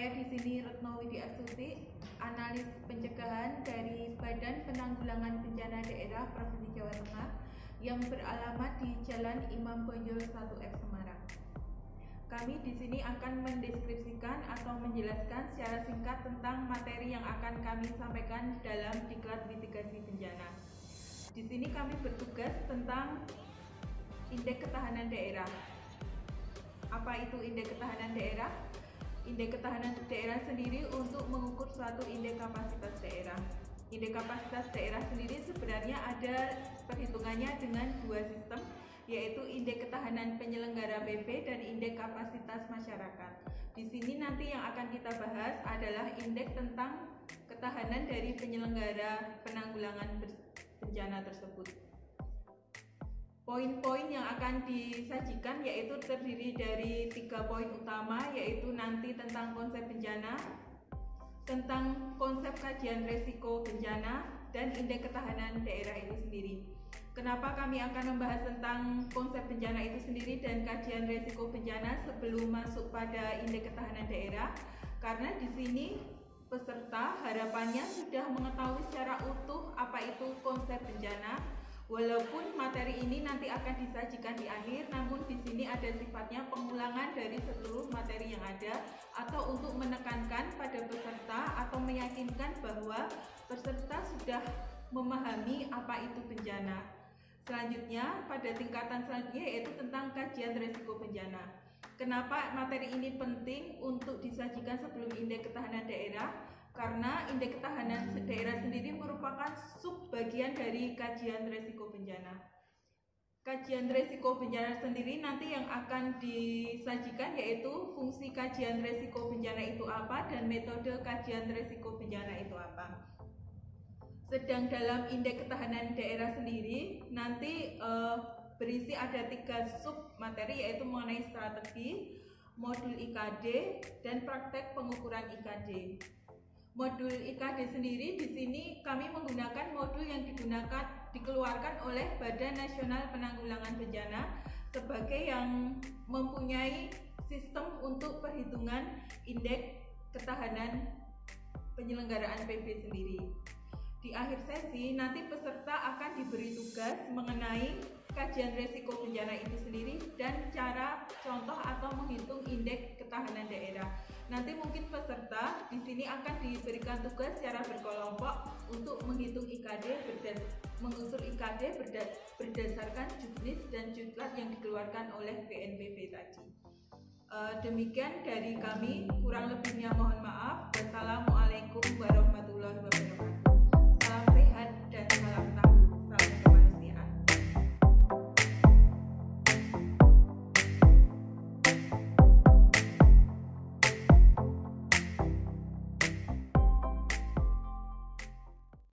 Saya di sini Retno Widi Astuti, analis pencegahan dari Badan Penanggulangan Bencana Daerah Provinsi Jawa Tengah yang beralamat di Jalan Imam Bonjol 1F Semarang. Kami di sini akan mendeskripsikan atau menjelaskan secara singkat tentang materi yang akan kami sampaikan dalam diklat mitigasi bencana. Di sini kami bertugas tentang indeks ketahanan daerah. Apa itu indeks ketahanan daerah? Indeks ketahanan daerah sendiri untuk mengukur suatu indeks kapasitas daerah. Indeks kapasitas daerah sendiri sebenarnya ada perhitungannya dengan dua sistem, yaitu indeks ketahanan penyelenggara PP dan indeks kapasitas masyarakat. Di sini nanti yang akan kita bahas adalah indeks tentang ketahanan dari penyelenggara penanggulangan bencana tersebut. Poin-poin yang akan disajikan yaitu terdiri dari 3 poin utama, yaitu nanti tentang konsep bencana, tentang konsep kajian resiko bencana, dan indeks ketahanan daerah itu sendiri. Kenapa kami akan membahas tentang konsep bencana itu sendiri dan kajian resiko bencana sebelum masuk pada indeks ketahanan daerah? Karena di sini peserta harapannya sudah mengetahui secara utuh apa itu konsep bencana. Walaupun materi ini nanti akan disajikan di akhir, namun di sini ada sifatnya pengulangan dari seluruh materi yang ada, atau untuk menekankan pada peserta atau meyakinkan bahwa peserta sudah memahami apa itu bencana. Selanjutnya, pada tingkatan selanjutnya yaitu tentang kajian risiko bencana. Kenapa materi ini penting untuk disajikan sebelum indeks ketahanan daerah? Karena indeks ketahanan daerah sendiri merupakan subbagian dari kajian risiko bencana. Kajian risiko bencana sendiri nanti yang akan disajikan yaitu fungsi kajian risiko bencana itu apa dan metode kajian risiko bencana itu apa. Sedang dalam indeks ketahanan daerah sendiri nanti berisi ada 3 sub materi, yaitu mengenai strategi, modul IKD, dan praktek pengukuran IKD. Modul IKD sendiri di sini kami menggunakan modul yang dikeluarkan oleh Badan Nasional Penanggulangan Bencana sebagai yang mempunyai sistem untuk perhitungan indeks ketahanan penyelenggaraan PB sendiri. Di akhir sesi nanti peserta akan diberi tugas mengenai kajian risiko bencana itu sendiri dan cara contoh atau menghitung indeks ketahanan daerah. Nanti mungkin peserta di sini akan diberikan tugas secara berkelompok untuk menghitung IKD berdasarkan juknis dan juklat yang dikeluarkan oleh BNPB tadi. Demikian dari kami, kurang lebihnya mohon maaf. Wassalamualaikum warahmatullahi wabarakatuh.